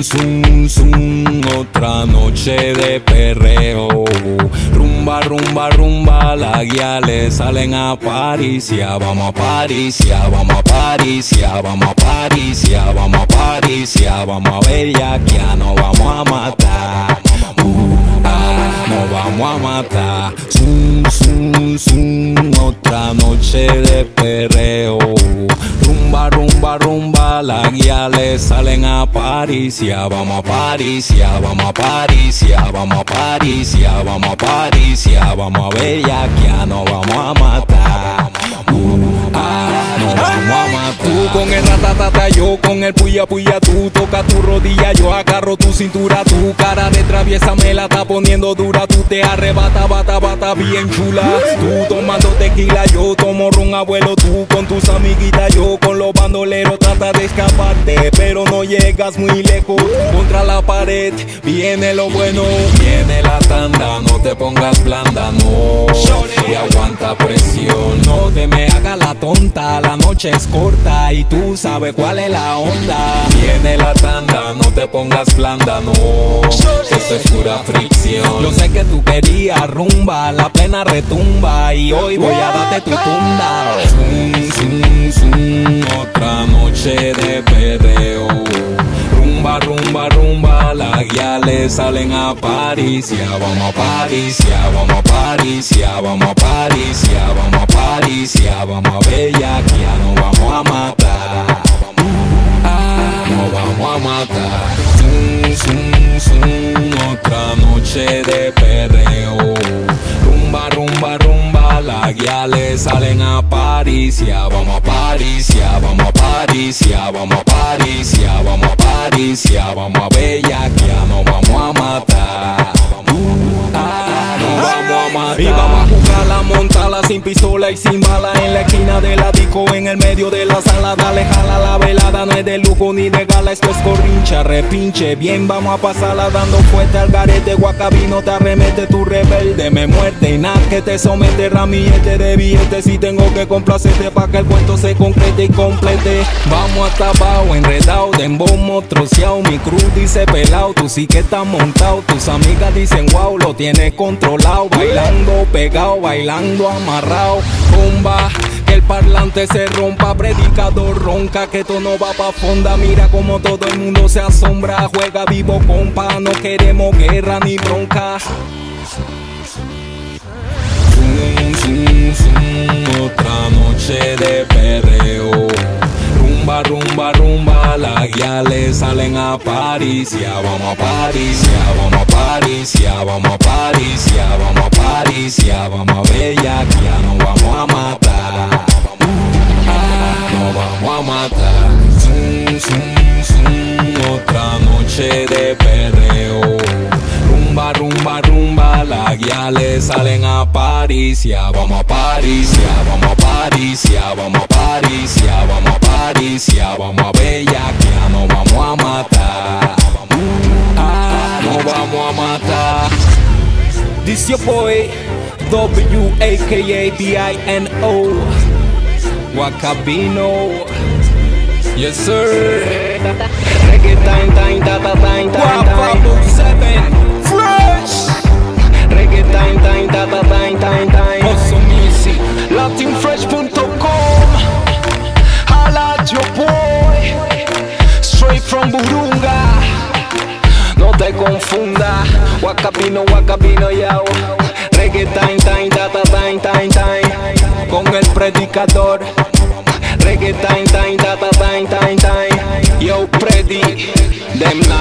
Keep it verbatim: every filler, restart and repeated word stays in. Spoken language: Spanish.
zum, zum, otra noche de perreo. Rumba, rumba, rumba, las guiales salen a Paricia. Vamos a Paricia, vamos a Paricia, vamos a Paricia, vamos a Paricia, vamos a bellaquear, nos vamos a matar. Uh, ah, nos vamos a matar. Zum, zum, zum, otra noche de perreo. Rumba, rumba, rumba, las guiales salen a Paricia. Vamos a Paricia, vamos a Paricia, vamos a Paricia, vamos a Paricia, vamos a bellaquear, nos vamos a matar. Uh, ah, nos vamos a matar. Tú con el ratatata, yo con el puya puya. Tú toca tu rodilla, yo agarro tu cintura. Tu cara de traviesa me la está poniendo dura. Tú te arrebata, bata, bata bien chula. Tú tomando tequila, yo tomo ron, abuelo. Tú con tus amiguitas, yo con los bandoleros. Trata de escaparte, pero no llegas muy lejos. Contra la pared viene lo bueno, viene la tanda. No te pongas blanda, no. Y aguanta presión, no te me hagas la tonta. La noche es corta y tú sabes cuál es la onda. Viene la tanda, no te pongas blanda, no. Esto es pura fricción. Yo sé que tú querías rumba, la plena retumba, y hoy voy a darte tu tunda. Zum, zum, zum, otra noche de perreo. Rumba, rumba, rumba, las guiales salen a Paricia. Vamos a Paricia, vamos a Paricia, vamos a Paricia, vamos a Paricia, vamos a bellaquear, nos vamos a matar. Ah, nos vamos a matar. Zum, zum, zum, otra noche de perreo. Rumba, rumba, rumba, las guiales salen a Paricia. Vamos a Paricia, vamos a Paricia, vamos a Paricia, vamos a Paricia, vamos a bellaquear, nos vamos a matar. Uh, ah, nos vamos a matar. Y vamos a jugarla, montarla sin pistola y sin bala. En la esquina de la disco, en el medio de la sala. Dale, jala, la velada no es de lujo ni de gala. Esto es corrincha, repinche, bien vamos a pasarla dando fuerte al garete. Guacabino te arremete, tu rebelde me muerde. Y nada que te somete, ramillete de billetes. Si tengo que complacerte pa' que el cuento se concrete y complete. Vamos hasta abajo, enredado, de embombo, troceado. Mi cruz dice pelao, tú sí que estás montado. Tus amigas dicen wow, lo tienes controlado. Bailando pegado, bailando amarrado. Bomba, que el parlante se rompa. Predicador ronca, que esto no va pa' fonda. Mira como todo el mundo se asombra. Juega vivo compa, no queremos guerra ni bronca. Zum, zum, zum, otra noche de perreo. Rumba, rumba, rumba, las guiales salen a Paricia. Vamos a Paricia, vamos a Paricia, vamos a Paricia, vamos a Paricia, vamos a bellaquear, nos vamos a matar. Ah, nos vamos a matar. Zum, zum, zum, otra noche de perreo. Rumba, rumba, rumba, las guiales salen a Paricia. Vamos a Paricia, vamos a Paricia, vamos a Paricia, vamos a Paricia, vamos a bellaquear, nos vamos a matar. Ah, nos vamos a matar. This your boy W A K A B I N O Guacabino. Yes sir. Reggae time, time, ta ta time, time, time. seven. Fresh. Reggae time, time, ta ta time, time, time. Awesome easy. Latin fresh punto com. Holla at your boy. Straight from Burunga. No te confunda. Guacabino, Guacabino, yo. Reggae time, time, ta ta time, time, time. Con el predicador. Reggae time, time, ta ta time, time, time. Yo, Predi, them